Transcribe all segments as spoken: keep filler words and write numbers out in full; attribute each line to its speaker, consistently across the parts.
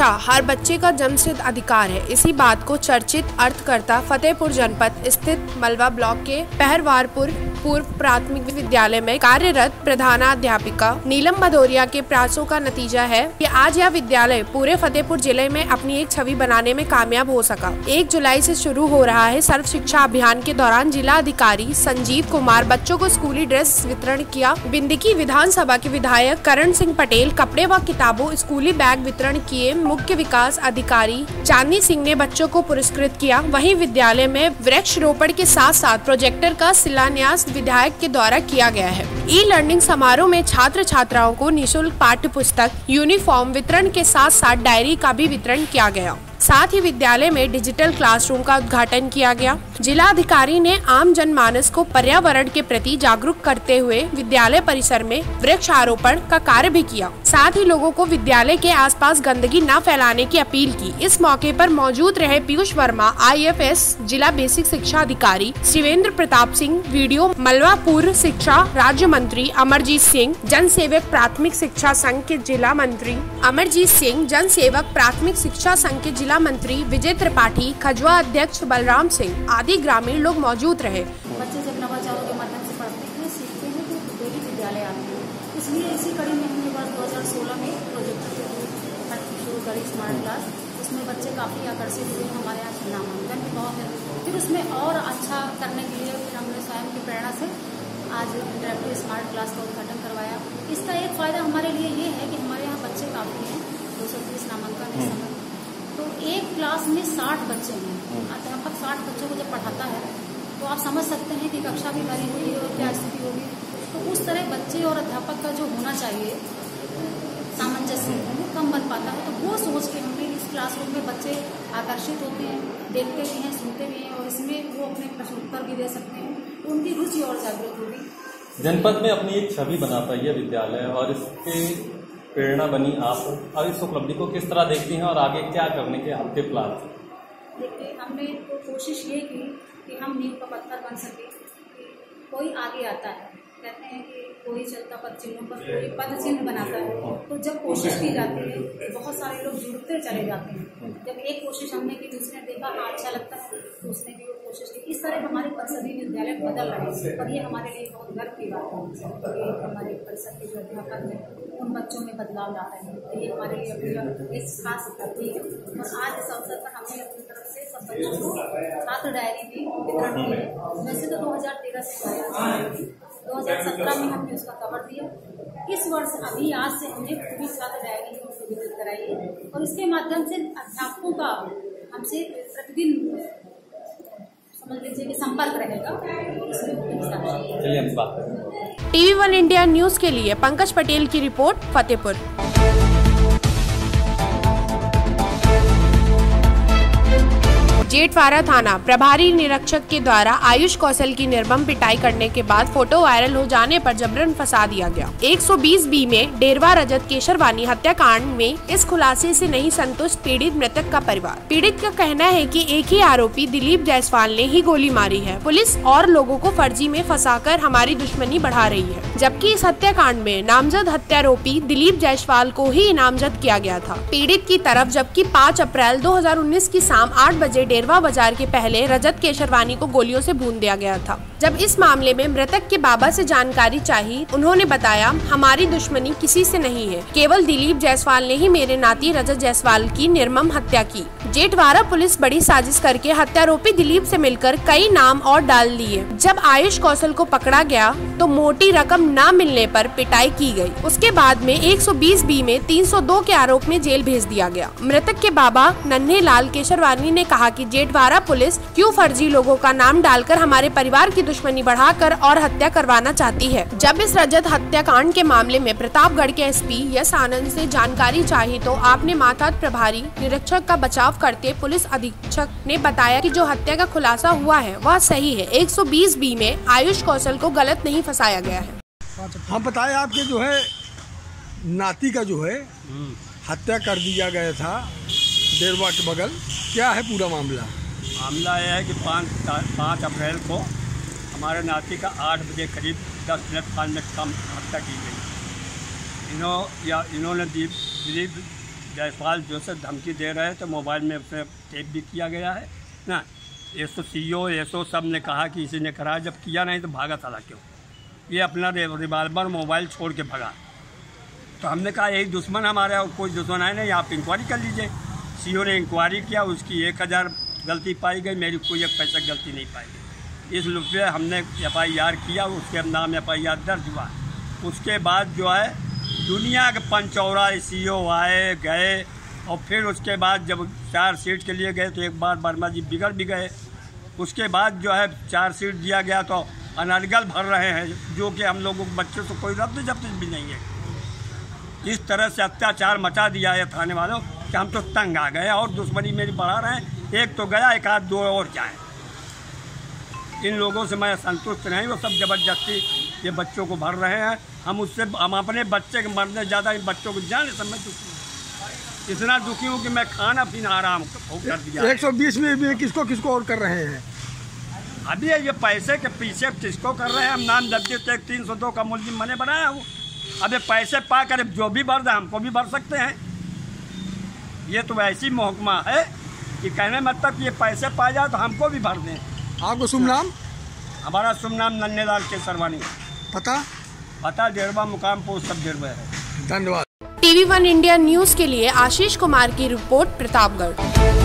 Speaker 1: शिक्षा हर बच्चे का जन्मसिद्ध अधिकार है। इसी बात को चर्चित अर्थकर्ता फतेहपुर जनपद स्थित मलवा ब्लॉक के पहरवारपुर पूर्व प्राथमिक विद्यालय में कार्यरत प्रधानाध्यापिका नीलम भदौरिया के प्रयासों का नतीजा है कि आज यह विद्यालय पूरे फतेहपुर जिले में अपनी एक छवि बनाने में कामयाब हो सका। एक जुलाई से शुरू हो रहा है सर्व शिक्षा अभियान के दौरान जिला अधिकारी संजीव कुमार बच्चों को स्कूली ड्रेस वितरण किया। बिंदकी विधानसभा के विधायक करण सिंह पटेल कपड़े व किताबों स्कूली बैग वितरण किए। मुख्य विकास अधिकारी चांदनी सिंह ने बच्चों को पुरस्कृत किया। वहीं विद्यालय में वृक्ष रोपण के साथ साथ प्रोजेक्टर का शिलान्यास विधायक के द्वारा किया गया है। ई लर्निंग समारोह में छात्र छात्राओं को निःशुल्क पाठ्य पुस्तक, यूनिफॉर्म वितरण के साथ साथ डायरी का भी वितरण किया गया। साथ ही विद्यालय में डिजिटल क्लासरूम का उद्घाटन किया गया। जिला अधिकारी ने आम जनमानस को पर्यावरण के प्रति जागरूक करते हुए विद्यालय परिसर में वृक्षारोपण का कार्य भी किया। साथ ही लोगों को विद्यालय के आसपास गंदगी न फैलाने की अपील की। इस मौके पर मौजूद रहे Piyush Verma, I F S जिला बेसिक शिक्षा अधिकारी, शिवेंद्र प्रताप सिंह, वीडियो मलवा पूर्व शिक्षा राज्य मंत्री अमरजीत सिंह, जन सेवक प्राथमिक शिक्षा संघ के जिला मंत्री अमरजीत सिंह, जन सेवक प्राथमिक शिक्षा संघ के जिला मंत्री विजय त्रिपाठी, खजवा अध्यक्ष बलराम सिंह आदि ग्रामीण लोग मौजूद रहे।
Speaker 2: बच्चे जब नवाचारों के माध्यम से पढ़ते हैं, सीखते हैं तो डेली विद्यालय आते हैं। इसलिए इसी कड़ी में हमने वर्ष दो हज़ार सोलह में प्रोजेक्ट शुरू करी स्मार्ट क्लास। उसमें बच्चे काफी आकर्षित हुए। हमारे यहाँ नामांकन भी बहुत है। फिर उसमें और अच्छा करने के लिए फिर हमने स्वयं की प्रेरणा से आज इंटरेक्टिव स्मार्ट क्लास का उद्घाटन करवाया। इसका एक फायदा हमारे लिए ये है कि हमारे यहाँ बच्चे काफी हैं, दो सौ तीस नामांकन इस समय। तो एक क्लास में साठ बच्चे हैं। अध्यापक साठ बच्चों को जब पढ़ाता है तो आप समझ सकते हैं कि कक्षा भी भरी हुई है और क्या स्थिति होगी। तो उस तरह बच्चे और अध्यापक का जो होना चाहिए सामंजस्य वो कम बन पाता है। तो वो सोच के हमने इस क्लासरूम में बच्चे आकर्षित होते हैं, देखते भी हैं, सुनते भी हैं और इसमें वो अपने प्रश्न उत्तर भी दे सकते हैं। तो उनकी रुचि और जागृत होगी।
Speaker 3: जनपद में अपनी एक छवि बना पाई है विद्यालय और इसके प्रेरणा बनी आप। अब इस उपलब्धि को किस तरह देखती हैं और आगे क्या करने के आपके प्लान?
Speaker 2: देखिए, हमने तो कोशिश ये की कि हम नींव का पत्थर बन सके। कि कोई आगे आता है, कहते हैं कि कोई चलता पद चिन्हों पर कोई पद चिन्ह बनाता है। तो जब कोशिश की जाती है तो बहुत सारे लोग जुड़ते चले जाते हैं। जब एक कोशिश हमने की, दूसरे ने देखा हाँ अच्छा लगता है तो उसने भी वो कोशिश की। इस तरह हमारे परिषदीय विद्यालय बदल रहे हैं और ये हमारे लिए बहुत गर्व की बात है कि हमारे परिषद के जो अध्यापक हैं उन बच्चों में बदलाव ला रहे हैं। तो ये हमारे लिए अपनी एक खास उपलब्धि है। और आज इस अवसर पर हमने अपनी तरफ से सब बच्चों को छात्र डायरी भी वितरण की है। वैसे तो दो हजार तेरह से आया, दो हजार सत्रह में हमने उसका कवर दिया। इस वर्ष अभी आज से हमने पूरी छात्र डायरी वितरित कराई है और इसके माध्यम से अध्यापकों का हमसे प्रतिदिन समझ लीजिए कि संपर्क रहेगा।
Speaker 3: चलिए हम बात करें।
Speaker 1: टीवी वन इंडिया न्यूज के लिए पंकज पटेल की रिपोर्ट, फतेहपुर। जेठवारा थाना प्रभारी निरीक्षक के द्वारा आयुष कौशल की निर्मम पिटाई करने के बाद फोटो वायरल हो जाने पर जबरन फंसा दिया गया। एक सौ बीस बी में डेरवा रजत केशरवानी हत्याकांड में इस खुलासे से नहीं संतुष्ट पीड़ित मृतक का परिवार। पीड़ित का कहना है कि एक ही आरोपी दिलीप जायसवाल ने ही गोली मारी है। पुलिस और लोगों को फर्जी में फंसाकर हमारी दुश्मनी बढ़ा रही है, जबकि इस हत्याकांड में नामजद हत्यारोपी दिलीप जायसवाल को ही नामजद किया गया था पीड़ित की तरफ। जबकि पाँच अप्रैल दो हजार उन्नीस की शाम आठ बजे डेरवा बाजार के पहले रजत केशरवानी को गोलियों से भून दिया गया था। जब इस मामले में मृतक के बाबा से जानकारी चाहिए, उन्होंने बताया हमारी दुश्मनी किसी से नहीं है, केवल दिलीप जायसवाल ने ही मेरे नाती रजत जायसवाल की निर्मम हत्या की। जेठवारा पुलिस बड़ी साजिश करके हत्यारोपी दिलीप से मिलकर कई नाम और डाल दिए। जब आयुष कौशल को पकड़ा गया तो मोटी रकम न मिलने पर पिटाई की गई। उसके बाद में एक सौ बीस बी में तीन सौ दो के आरोप में जेल भेज दिया गया। मृतक के बाबा नन्हे लाल केशरवानी ने कहा कि जेठवारा पुलिस क्यों फर्जी लोगों का नाम डालकर हमारे परिवार की दुश्मनी बढ़ाकर और हत्या करवाना चाहती है। जब इस रजत हत्याकांड के मामले में प्रतापगढ़ के एस पी यस आनंद से जानकारी चाहिए तो आपने मातहत प्रभारी निरीक्षक का बचाव करते पुलिस अधीक्षक ने बताया कि जो हत्या का खुलासा हुआ है वह सही है। एक सौ बीस बी में आयुष कौशल को गलत नहीं फंसाया गया है।
Speaker 4: हम बताए आपके जो है नाती का जो है हत्या कर दिया गया था डेरवा के बगल, क्या है पूरा मामला?
Speaker 5: मामला यह है कि पाँच पाँच अप्रैल को हमारे नाती का आठ बजे करीब दस मिनट पाँच मिनट कम हत्या की गई। इन्हों या इन्होंने दिलीप जायसवाल जो से धमकी दे रहे थे, मोबाइल में उसे टेप भी किया गया है ना। एसओ सीओ एसओ सब ने कहा कि इसी ने करा, जब किया नहीं तो भागा साला क्यों। ये अपना रिवाल्वर मोबाइल छोड़ के भगा। तो हमने कहा यही दुश्मन हमारे, और कोई दुश्मन है नहीं, आप इंक्वायरी कर लीजिए। सीओ ने इंक्वायरी किया, उसकी एक हज़ार गलती पाई गई, मेरी कोई एक पैसा गलती नहीं पाई गई। इस लुक पे हमने एफ आई आर किया, उसके नाम एफ आई आर दर्ज हुआ। उसके बाद जो है दुनिया के पंचौरा सीओ आए गए, और फिर उसके बाद जब चार सीट के लिए गए तो एक बार वर्मा जी बिगड़ भी गए। उसके बाद जो है चार सीट दिया गया तो अनर्गल भर रहे हैं, जो कि हम लोगों को बच्चों से कोई रब्त जब्त भी नहीं है। इस तरह से अत्याचार मचा दिया है थाने वालों कि हम तो तंग आ गए, और दुश्मनी मेरी बढ़ा रहे हैं। एक तो गया, एक आध दो और जाए। इन लोगों से मैं संतुष्ट नहीं, वो सब जबरदस्ती ये बच्चों को भर रहे हैं। हम उससे हम अपने बच्चे के मरने ज़्यादा इन बच्चों को जाने से मैं दुखी हूँ। इतना दुखी हूँ कि मैं खाना पीना आराम कर दिया।
Speaker 4: एक सौ बीस में भी किसको किसको और कर रहे हैं?
Speaker 5: अभी ये पैसे के पीछे किसको कर रहे हैं? हम नाम दर्ज एक तीन सौ दो का मुलजिम मैंने बनाया हूँ। अब ये पैसे पा कर जो भी भर दे हमको भी भर सकते हैं। ये तो ऐसी महकमा है कि कहने मतलब ये पैसे पा जाए तो हमको भी भर दें।
Speaker 4: आपको शुभ नाम?
Speaker 5: हमारा शुभ नाम नन्हेलाल के सरवानी।
Speaker 4: पता?
Speaker 5: पता डेरवा मुकाम पोस्ट सब डेरवा है।
Speaker 4: धन्यवाद।
Speaker 1: टीवी वन इंडिया न्यूज के लिए आशीष कुमार की रिपोर्ट, प्रतापगढ़।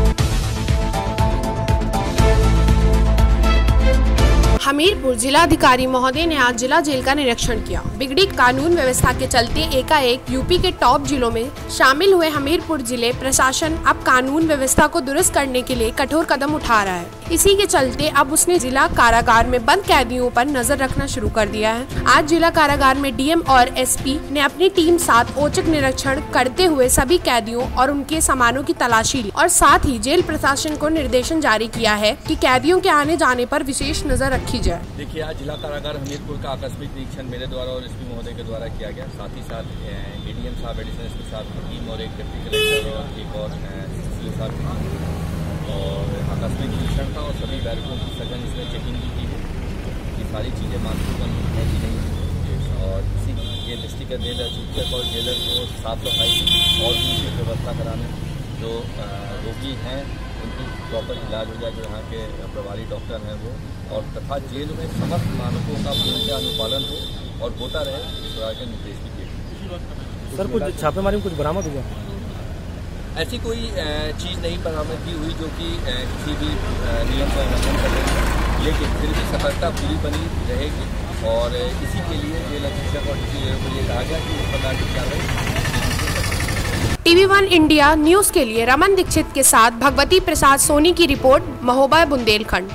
Speaker 1: हमीरपुर जिलाधिकारी महोदय ने आज जिला जेल का निरीक्षण किया। बिगड़ी कानून व्यवस्था के चलते एकाएक यूपी के टॉप जिलों में शामिल हुए हमीरपुर जिले प्रशासन अब कानून व्यवस्था को दुरुस्त करने के लिए कठोर कदम उठा रहा है। इसी के चलते अब उसने जिला कारागार में बंद कैदियों पर नजर रखना शुरू कर दिया है। आज जिला कारागार में डीएम और एसपी ने अपनी टीम साथ औचक निरीक्षण करते हुए सभी कैदियों और उनके सामानों की तलाशी ली और साथ ही जेल प्रशासन को निर्देशन जारी किया है कि कैदियों के आने जाने पर विशेष नजर रखी जाए।
Speaker 6: देखिए, आज जिला कारागार हमीरपुर का आकस्मिक निरीक्षण मेरे द्वारा और एसपी महोदय के द्वारा किया गया। साथ ही साथ एडीएम साहब, एडिशनल एसपी साहब की टीम और एक डिप्टी कलेक्टर और एक और एसपी साहब की और आकस्मिक निरीक्षण था और सभी बैरकों की सघन इसमें चेकिंग भी की है कि सारी चीज़ें मानसून है कि नहीं, और इसी ये डिस्ट्रिक्ट जेल अधीक्षक और जेलर को साफ सफाई और दूसरी व्यवस्था कराना, जो रोगी हैं उनकी प्रॉपर इलाज हो जाए, जो यहाँ के प्रभारी डॉक्टर हैं वो, और तथा जेल में समस्त मानकों का पूर्ण अनुपालन हो और होता रहे, इस तरह के निर्देश भी दिए।
Speaker 7: सर, कुछ छापेमारी में कुछ बरामद हुआ?
Speaker 6: ऐसी कोई चीज़ नहीं बरामद की हुई जो कि किसी भी नियम का उल्लंघन कर रही है, लेकिन फिर भी सतर्कता पूरी बनी रहेगी और इसी के लिए जेल अधीक्षक और को ये कहा गया कि इस प्रकार की कार्रवाई।
Speaker 1: टीवी वन इंडिया न्यूज के लिए रमन दीक्षित के साथ भगवती प्रसाद सोनी की रिपोर्ट, महोबा, बुंदेलखंड।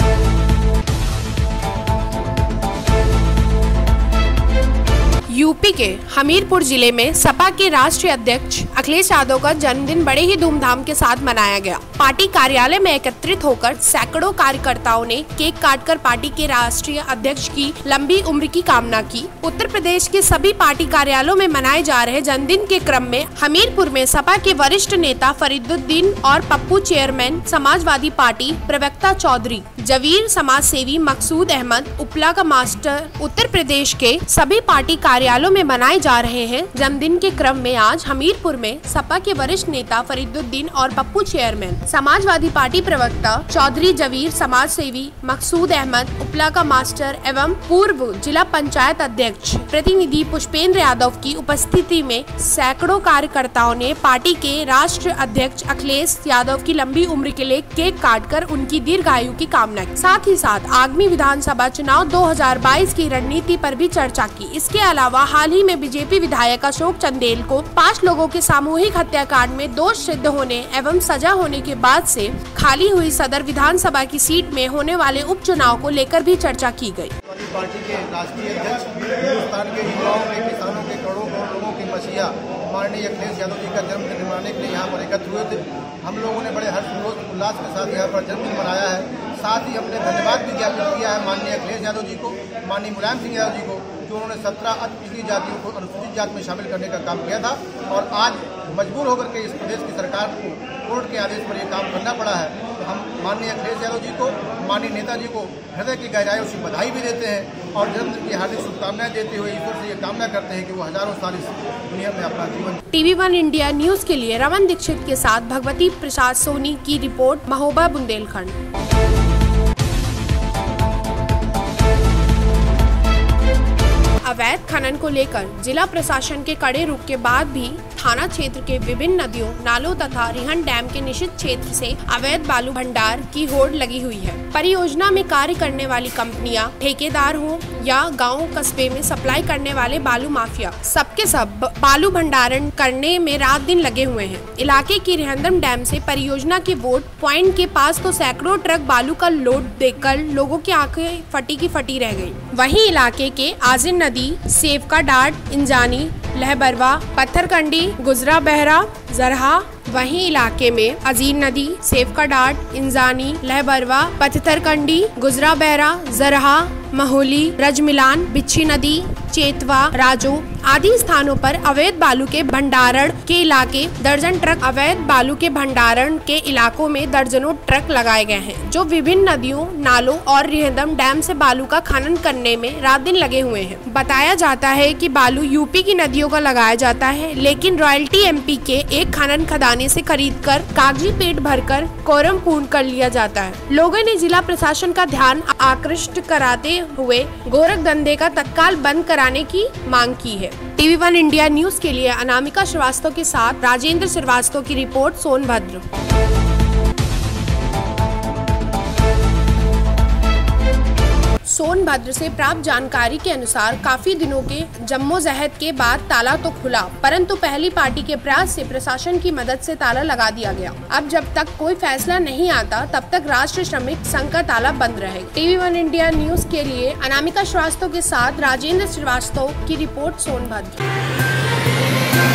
Speaker 1: यूपी के हमीरपुर जिले में सपा के राष्ट्रीय अध्यक्ष अखिलेश यादव का जन्मदिन बड़े ही धूमधाम के साथ मनाया गया। पार्टी कार्यालय में एकत्रित होकर सैकड़ों कार्यकर्ताओं ने केक काटकर पार्टी के राष्ट्रीय अध्यक्ष की लंबी उम्र की कामना की। उत्तर प्रदेश के सभी पार्टी कार्यालयों में मनाए जा रहे जन्मदिन के क्रम में हमीरपुर में सपा के वरिष्ठ नेता फरीदुद्दीन और पप्पू, चेयरमैन समाजवादी पार्टी प्रवक्ता चौधरी जवीर, समाज सेवी मकसूद अहमद, उपला का मास्टर, उत्तर प्रदेश के सभी पार्टी कार्यालयों में मनाए जा रहे हैं। जन्मदिन के क्रम में आज हमीरपुर में सपा के वरिष्ठ नेता फरीदुद्दीन और पप्पू, चेयरमैन समाजवादी पार्टी प्रवक्ता चौधरी जवीर, समाज सेवी मकसूद अहमद, उपला का मास्टर एवं पूर्व जिला पंचायत अध्यक्ष प्रतिनिधि पुष्पेंद्र यादव की उपस्थिति में सैकड़ों कार्यकर्ताओं ने पार्टी के राष्ट्रीय अध्यक्ष अखिलेश यादव की लंबी उम्र के लिए केक काटकर उनकी दीर्घायु की कामना की। साथ ही साथ आगामी विधानसभा चुनाव दो हज़ार बाईस की रणनीति पर भी चर्चा की। इसके अलावा हाल ही में बीजेपी विधायक अशोक चंदेल को पाँच लोगों के सामूहिक हत्याकांड में दोष सिद्ध होने एवं सजा होने के बाद से खाली हुई सदर विधानसभा की सीट में होने वाले उपचुनाव को लेकर भी चर्चा की गई।
Speaker 8: पार्टी के राष्ट्रीय अध्यक्ष, हिंदुस्तान के युवाओं के, किसानों के, करोड़ों लोगों के मसीहा माननीय अखिलेश यादव जी का जन्मदिन मनाने के लिए यहाँ पर एकत्र हुए थे। हम लोगों ने बड़े हर्ष उल्लास के साथ यहाँ पर जन्मदिन मनाया है। साथ ही अपने धन्यवाद भी ज्ञापित किया है माननीय अखिलेश यादव जी को, माननीय मुलायम सिंह यादव जी को, जो उन्होंने सत्रह अति पिछड़ी जातियों को अनुसूचित जाति में शामिल करने का काम किया था और आज मजबूर होकर के इस प्रदेश की सरकार को कोर्ट के आदेश पर यह काम करना पड़ा है। तो हम माननीय अखिलेश यादव जी को, माननीय नेताजी को हृदय की गहराइयों से बधाई भी देते हैं और जन्मदिन की हार्दिक शुभकामनाएं देते हुए ईश्वर से ये कामना करते हैं कि वो हजारों साल इस दुनिया में अपना जीवन।
Speaker 1: टीवी वन इंडिया न्यूज के लिए रमन दीक्षित के साथ भगवती प्रसाद सोनी की रिपोर्ट, महोबा, बुंदेलखंड। अवैध खनन को लेकर जिला प्रशासन के कड़े रुख के बाद भी थाना क्षेत्र के विभिन्न नदियों, नालों तथा रिहन डैम के निषिद्ध क्षेत्र से अवैध बालू भंडार की होड़ लगी हुई है। परियोजना में कार्य करने वाली कंपनियां, ठेकेदार हो या गांव कस्बे में सप्लाई करने वाले बालू माफिया, सबके सब बालू भंडारण करने में रात दिन लगे हुए हैं। इलाके की रिहंदम डैम से परियोजना के बोट पॉइंट के पास तो सैकड़ों ट्रक बालू का लोड देखकर लोगों की आंखें फटी की फटी रह गयी। वहीं इलाके के आजिन नदी, सेवका डाट, इंजानी, लहबरवा, पत्थरकंडी, गुजरा बहरा, जरहा, वहीं इलाके में अजीन नदी, सेवका डाट, इंजानी, लहबरवा, पत्थरकंडी, गुजरा बहरा, जरहा, महोली, रजमिलान, बिच्छी नदी, चेतवा, राजो आदि स्थानों पर अवैध बालू के भंडारण के इलाके दर्जन ट्रक अवैध बालू के भंडारण के इलाकों में दर्जनों ट्रक लगाए गए हैं, जो विभिन्न नदियों, नालों और रिहंदम डैम से बालू का खनन करने में रात दिन लगे हुए हैं। बताया जाता है कि बालू यूपी की नदियों का लगाया जाता है, लेकिन रॉयल्टी एमपी के एक खनन खदाने से खरीदकर कागजी पेट भरकर कोरम पूर्ण कर लिया जाता है। लोगों ने जिला प्रशासन का ध्यान आकृष्ट कराते हुए गोरख धंधे का तत्काल बंद कराने की मांग की है। टीवी वन इंडिया न्यूज के लिए अनामिका श्रीवास्तव के साथ राजेंद्र श्रीवास्तव की रिपोर्ट, सोनभद्र। सोनभद्र से प्राप्त जानकारी के अनुसार काफी दिनों के जम्मोजहद के बाद ताला तो खुला, परंतु पहली पार्टी के प्रयास से प्रशासन की मदद से ताला लगा दिया गया। अब जब तक कोई फैसला नहीं आता तब तक राष्ट्रीय श्रमिक संघ का ताला बंद रहेगा। टीवी वन इंडिया न्यूज के लिए अनामिका श्रीवास्तव के साथ राजेंद्र श्रीवास्तव की रिपोर्ट, सोनभद्र।